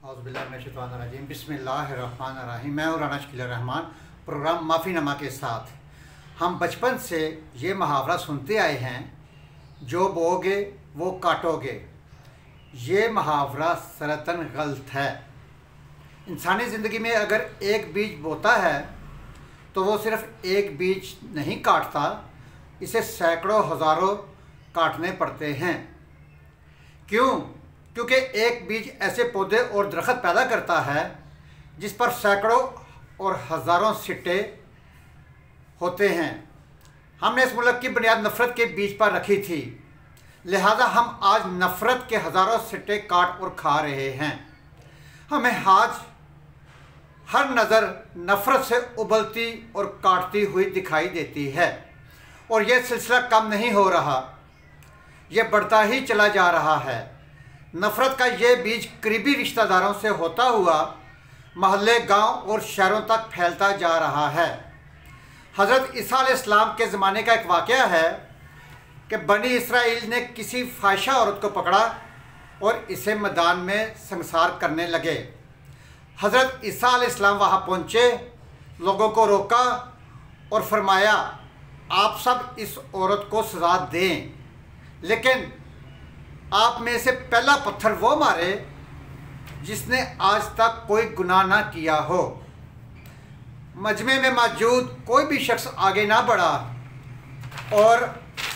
औज़ुबिल्लाहिमिनश्शैतानिर्रजीम बिस्मिल्लाहिर्रहमानिर्रहीम। मैं और राना शकील रहमान प्रोग्राम माफ़ीनामा के साथ। हम बचपन से ये मुहावरा सुनते आए हैं, जो बोगे वो काटोगे। ये मुहावरा सरतन गलत है। इंसानी ज़िंदगी में अगर एक बीज बोता है तो वो सिर्फ़ एक बीज नहीं काटता, इसे सैकड़ों हज़ारों काटने पड़ते हैं। क्यों? क्योंकि एक बीज ऐसे पौधे और दरख्त पैदा करता है जिस पर सैकड़ों और हज़ारों सिट्टे होते हैं। हमने इस मुल्क की बुनियाद नफ़रत के बीज पर रखी थी, लिहाजा हम आज नफ़रत के हज़ारों सिट्टे काट और खा रहे हैं। हमें आज हर नज़र नफ़रत से उबलती और काटती हुई दिखाई देती है, और यह सिलसिला कम नहीं हो रहा, यह बढ़ता ही चला जा रहा है। नफ़रत का ये बीज करीबी रिश्तेदारों से होता हुआ महल्ले, गांव और शहरों तक फैलता जा रहा है। हज़रत ईसा अलैहिस्सलाम के ज़माने का एक वाक़या है कि बनी इसराइल ने किसी फाहिशा औरत को पकड़ा और इसे मैदान में संसार करने लगे। हज़रत ईसा अलैहिस्सलाम वहाँ पहुँचे, लोगों को रोका और फरमाया, आप सब इस औरत को सज़ा दें, लेकिन आप में से पहला पत्थर वो मारे जिसने आज तक कोई गुनाह ना किया हो। मजमे में मौजूद कोई भी शख्स आगे ना बढ़ा और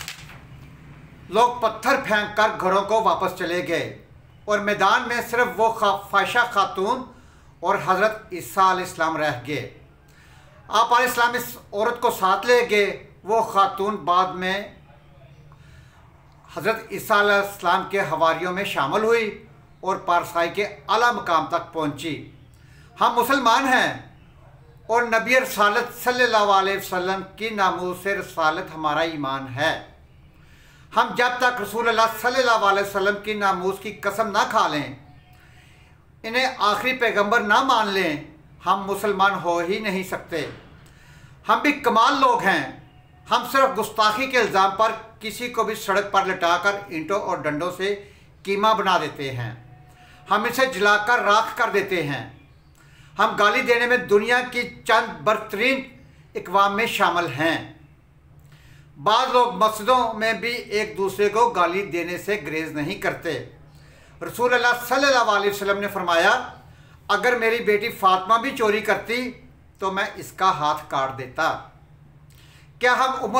लोग पत्थर फेंककर घरों को वापस चले गए, और मैदान में सिर्फ वो फाहिशा खातून और हज़रत ईसा अलैहिस्सलाम रह गए। आप अलैहिस्सलाम इस औरत को साथ ले गए। वो खातून बाद में हज़रत ईसा अलैहिस्सलाम के हवारियों में शामिल हुई और पारसाई के आला मकाम तक पहुंची। हम मुसलमान हैं और नबी रसालत सल्लल्लाहु अलैहि वसल्लम की नामूस रसालत हमारा ईमान है। हम जब तक रसूलुल्लाह सल्लल्लाहु अलैहि वसल्लम की नामूस की कसम ना खा लें, इन्हें आखिरी पैगंबर ना मान लें, हम मुसलमान हो ही नहीं सकते। हम भी कमाल लोग हैं। हम सिर्फ गुस्ताखी के इल्ज़ाम पर किसी को भी सड़क पर लटाकर ईंटों और डंडों से कीमा बना देते हैं। हम इसे जलाकर राख कर देते हैं। हम गाली देने में दुनिया की चंद बदतरीन इक़वाम में शामिल हैं। बाद लोग मस्जिदों में भी एक दूसरे को गाली देने से गुरेज नहीं करते। रसूलुल्लाह सल्लल्लाहु अलैहि वसल्लम ने फरमाया, अगर मेरी बेटी फातिमा भी चोरी करती तो मैं इसका हाथ काट देता। क्या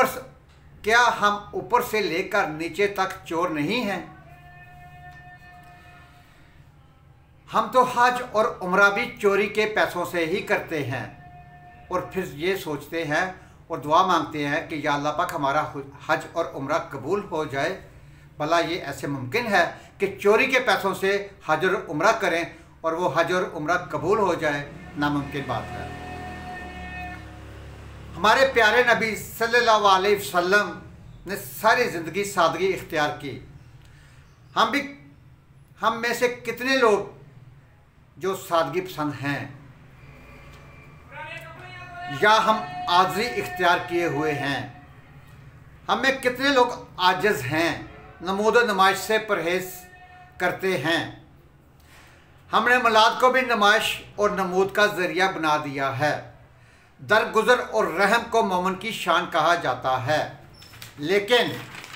हम ऊपर से लेकर नीचे तक चोर नहीं हैं? हम तो हज और उम्रा भी चोरी के पैसों से ही करते हैं, और फिर ये सोचते हैं और दुआ मांगते हैं कि या अल्लाह पाक हमारा हज और उम्रा कबूल हो जाए। भला ये ऐसे मुमकिन है कि चोरी के पैसों से हज और उम्रा करें और वो हज और उम्रा कबूल हो जाए? नामुमकिन बात है। हमारे प्यारे नबी सल्लल्लाहु अलैहि वसल्लम ने सारी ज़िंदगी सादगी इख्तियार की। हम में से कितने लोग जो सादगी पसंद हैं, या हम आजिज़ी इख्तियार किए हुए हैं? हम में कितने लोग आजिज़ हैं, नमूद नुमाइश से परहेज़ करते हैं? हमने मिलाद को भी नुमाइश और नमूद का ज़रिया बना दिया है। दरगुजर और रहम को मोमिन की शान कहा जाता है, लेकिन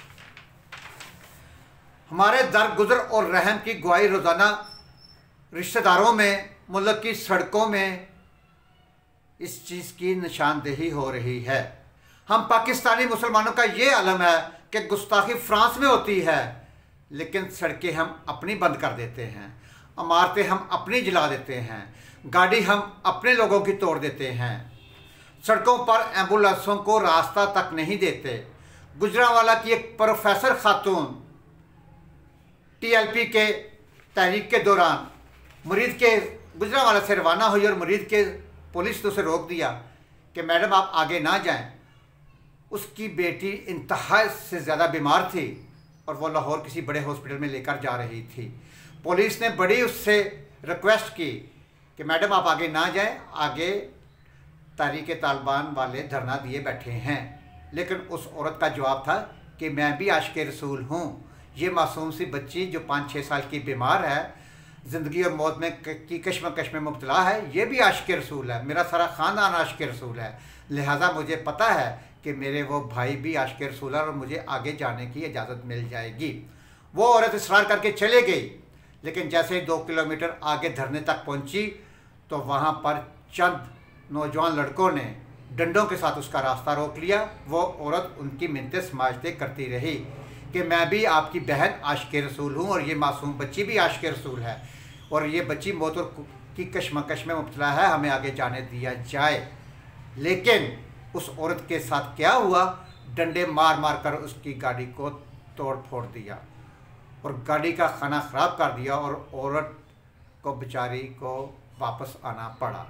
हमारे दरगुजर और रहम की गवाही रोज़ाना रिश्तेदारों में, मुल्क की सड़कों में इस चीज़ की निशानदेही हो रही है। हम पाकिस्तानी मुसलमानों का ये आलम है कि गुस्ताखी फ्रांस में होती है, लेकिन सड़कें हम अपनी बंद कर देते हैं, इमारतें हम अपनी जला देते हैं, गाड़ी हम अपने लोगों की तोड़ देते हैं, सड़कों पर एम्बुलेंसों को रास्ता तक नहीं देते। गुजरांवाला की एक प्रोफेसर खातून टीएलपी के तहरीक के दौरान मुरीद के गुजरांवाला से रवाना हुई, और मुरीद के पुलिस ने उसे रोक दिया कि मैडम आप आगे ना जाएं। उसकी बेटी इंतहा से ज़्यादा बीमार थी और वो लाहौर किसी बड़े हॉस्पिटल में लेकर जा रही थी। पुलिस ने बड़ी उससे रिक्वेस्ट की कि मैडम आप आगे ना जाएं, आगे तहरीक तालिबान वाले धरना दिए बैठे हैं। लेकिन उस औरत का जवाब था कि मैं भी आशिक़ रसूल हूँ। ये मासूम सी बच्ची जो 5-6 साल की बीमार है, ज़िंदगी और मौत में की कश्मकश में मुब्तला है, ये भी आशिक़ रसूल है। मेरा सारा ख़ानदान आशिक़ रसूल है, लिहाजा मुझे पता है कि मेरे वो भाई भी आशिक़ रसूल है और मुझे आगे जाने की इजाज़त मिल जाएगी। वो औरत इसरार करके चले गई, लेकिन जैसे ही 2 किलोमीटर आगे धरने तक पहुंची तो वहां पर चंद नौजवान लड़कों ने डंडों के साथ उसका रास्ता रोक लिया। वो औरत उनकी मिन्नतें समाजते करती रही कि मैं भी आपकी बहन आशिक़ रसूल हूँ और ये मासूम बच्ची भी आशिक़ रसूल है और ये बच्ची मौत की कश्मकश में मुब्तला है, हमें आगे जाने दिया जाए। लेकिन उस औरत के साथ क्या हुआ, डंडे मार मार कर उसकी गाड़ी को तोड़ फोड़ दिया और गाड़ी का खाना ख़राब कर दिया और औरत को बेचारी को वापस आना पड़ा।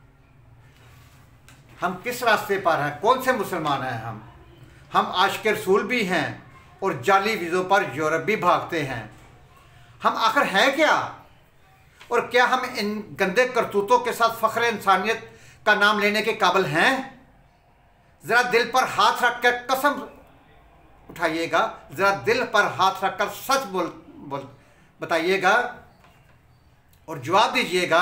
हम किस रास्ते पर हैं? कौन से मुसलमान हैं हम आशिक़ रसूल भी हैं और जाली वीज़ों पर यूरोप भी भागते हैं। हम आखिर हैं क्या? और क्या हम इन गंदे करतूतों के साथ फ़ख्र इंसानियत का नाम लेने के काबिल हैं? ज़रा दिल पर हाथ रख कर कसम उठाइएगा, ज़रा दिल पर हाथ रख कर सच बोल बताइएगा और जवाब दीजिएगा,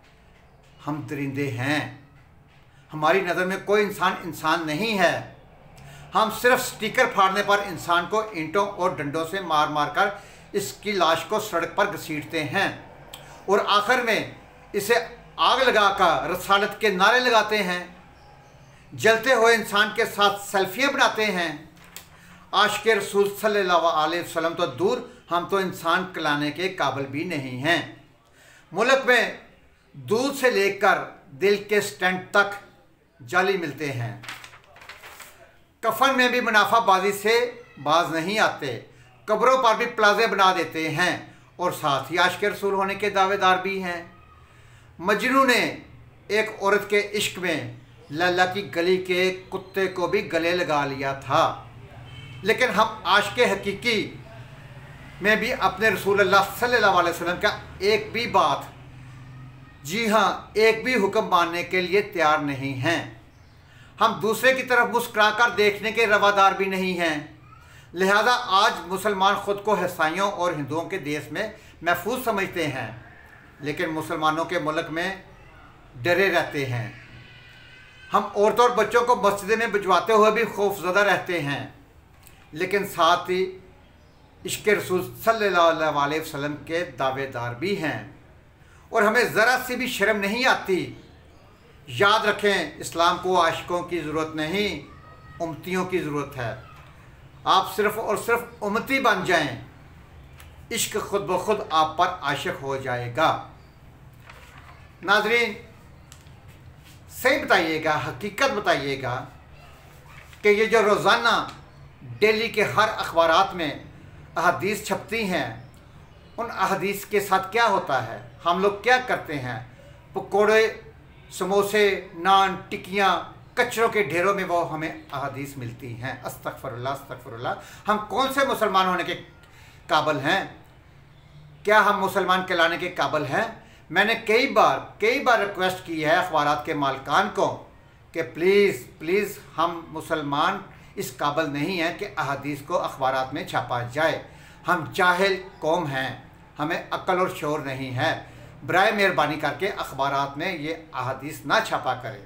हम दरिंदे हैं। हमारी नज़र में कोई इंसान नहीं है। हम सिर्फ स्टिकर फाड़ने पर इंसान को ईंटों और डंडों से मार मार कर इसकी लाश को सड़क पर घसीटते हैं और आखिर में इसे आग लगाकर रसालत के नारे लगाते हैं। जलते हुए इंसान के साथ सेल्फियाँ बनाते हैं। आशिक़ रसूल सल्लल्लाहु अलैहि वसल्लम तो दूर, हम तो इंसान कहलाने के काबिल भी नहीं हैं। मुल्क में दूध से लेकर दिल के स्टैंड तक जाली मिलते हैं। कफन में भी मुनाफाबाजी से बाज नहीं आते। कब्रों पर भी प्लाजे बना देते हैं और साथ ही आशिक़ रसूल होने के दावेदार भी हैं। मजनू ने एक औरत के इश्क में लैला की गली के कुत्ते को भी गले लगा लिया था, लेकिन हम आशिक़ हकीकी में भी अपने रसूलुल्लाह सल्लल्लाहु अलैहि वसल्लम का एक भी बात, जी हाँ एक भी हुक्म मानने के लिए तैयार नहीं हैं। हम दूसरे की तरफ मुस्कुरा कर देखने के रवादार भी नहीं हैं। लिहाजा आज मुसलमान ख़ुद को ईसाइयों और हिंदुओं के देश में महफूज समझते हैं, लेकिन मुसलमानों के मुल्क में डरे रहते हैं। हम औरतों और बच्चों को मस्जिद में भिजवाते हुए भी खौफज़दा रहते हैं, लेकिन साथ ही इश्क़ रसूल सल्लल्लाहु अलैहि वसल्लम के दावेदार भी हैं और हमें ज़रा सी भी शर्म नहीं आती। याद रखें, इस्लाम को आशिकों की ज़रूरत नहीं, उम्मतियों की ज़रूरत है। आप सिर्फ़ और सिर्फ उम्मती बन जाएं, इश्क खुद ब खुद आप पर आशिक हो जाएगा। नाज़रीन, सही बताइएगा, हकीकत बताइएगा कि ये जो रोज़ाना डेली के हर अखबारात में अहादीस छपती हैं, उन अहादीस के साथ क्या होता है? हम लोग क्या करते हैं? पकोड़े, समोसे, नान, टिक्कियाँ, कचरों के ढेरों में वो हमें अहादीस मिलती हैं। अस्तगफिरुल्लाह अस्तगफिरुल्लाह। हम कौन से मुसलमान होने के काबिल हैं? क्या हम मुसलमान कहलाने के काबिल हैं? मैंने कई बार रिक्वेस्ट की है अखबारात के मालिकान को कि प्लीज़ हम मुसलमान इस काबिल नहीं हैं कि अहादीस को अखबारात में छापा जाए। हम जाहिल कौम हैं, हमें अक्ल और शौर नहीं है। बराए मेहरबानी करके अखबारात में ये अहादीस ना छापा करें।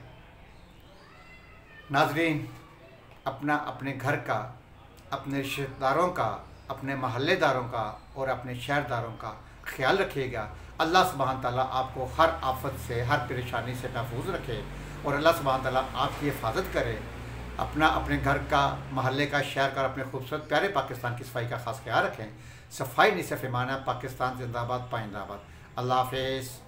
नाज़रीन, अपने घर का, अपने रिश्तेदारों का, अपने महल्लेदारों का और अपने शहरदारों का ख्याल रखिएगा। अल्लाह सुब्हान तआला आपको हर आफत से, हर परेशानी से महफूज रखे और अल्लाह सुब्हान तआला आपकी हिफाजत करे। अपने घर का, महल्ले का, शहर का, अपने खूबसूरत प्यारे पाकिस्तान की सफाई का ख़ास ख्याल रखें। सफाई नहीं सिर्फ ईमान है। पाकिस्तान जिंदाबाद, पाइंदाबाद। अल्लाह हाफ़िज़।